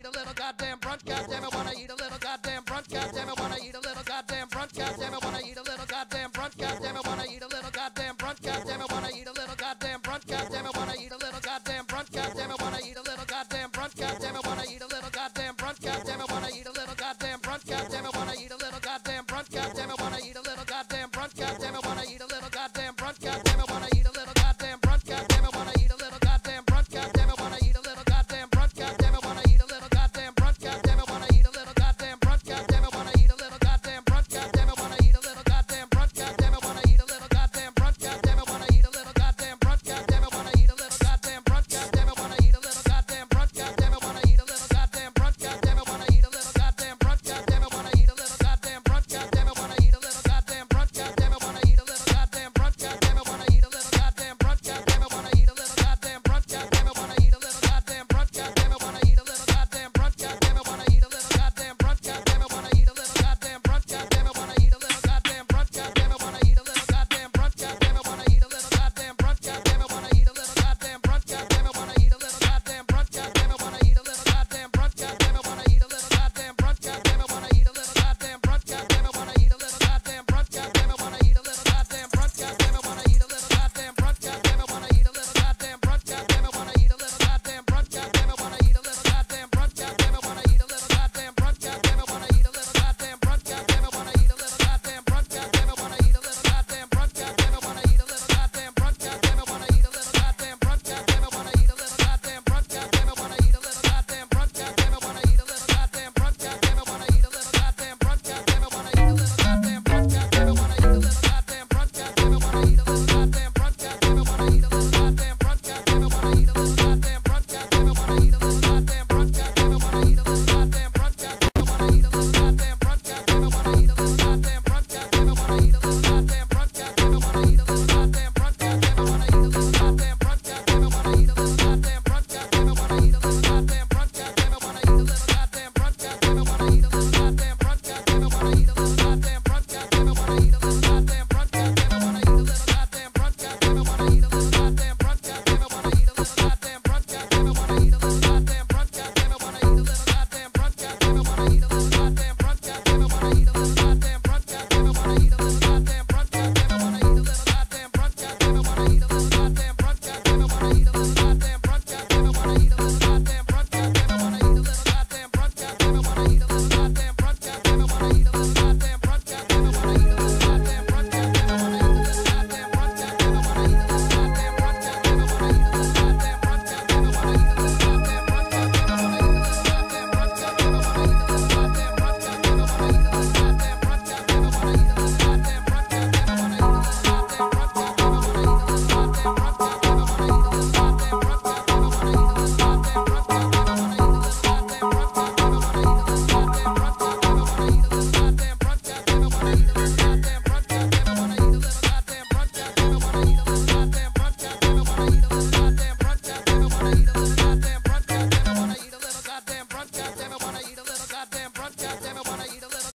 a little goddamn brunch, goddamn it, wanna eat a little goddamn brunch, goddamn it, wanna eat a little goddamn brunch, goddamn it, wanna eat a little goddamn brunch, goddamn it, wanna eat a little goddamn brunch, goddamn it, wanna eat a little goddamn brunch, goddamn it, wanna eat a little goddamn brunch, goddamn it, wanna eat a little goddamn brunch, goddamn it, wanna eat a little goddamn brunch, goddamn it, wanna eat a